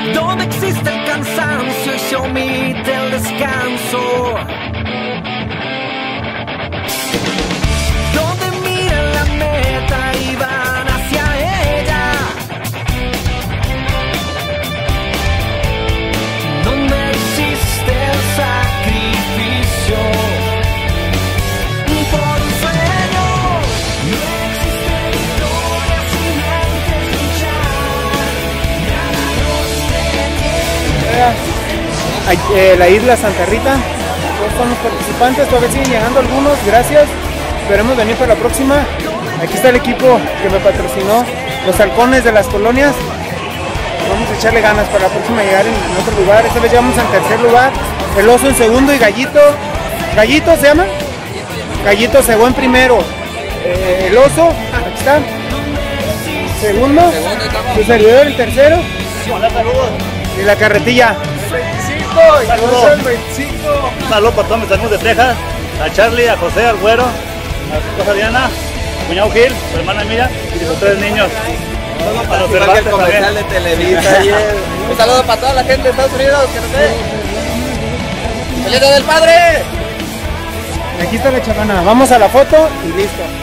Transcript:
donde existe el cansancio y se omite el descanso, donde miran la meta y van hacia ella, donde existe el sacrificio por un sueño. No existe victoria sin antes luchar. La isla Santa Rita, todos son los participantes, todavía siguen llegando algunos, gracias, esperemos venir para la próxima. Aquí está el equipo que me patrocinó, los halcones de las colonias. Vamos a echarle ganas para la próxima llegar en otro lugar. Esta vez llegamos en tercer lugar, el oso en segundo y Gallito se llama, Gallito se fue en primero, el oso, aquí está, segundo, su servidor en tercero, y la carretilla. Un saludo para todos mis amigos de Texas, a Charlie, a José, al Güero, a su esposa Diana, a cuñado Gil, su hermana Mira y sus 3 niños. A los Cervantes comercial de Televisa. Un saludo para toda la gente de Estados Unidos que nos ve. ¡Feliz Día del Padre! Aquí está la chavana, vamos a la foto y listo.